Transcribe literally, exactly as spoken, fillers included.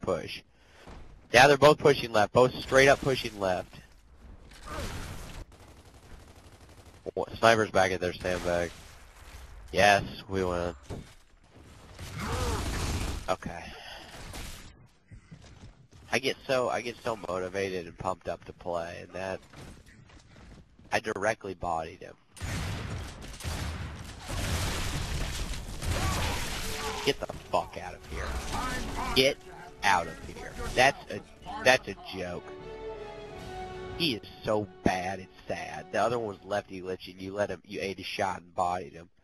push. Yeah, they're both pushing left. Both straight up pushing left. Oh, sniper's back at their sandbag. Yes, we win. Okay. I get so I get so motivated and pumped up to play, and that I directly bodied him. Get the fuck out of here. Get out of here. That's a that's a joke. He is so bad, it's sad. The other one was lefty glitching. You let him, you ate a shot and bodied him.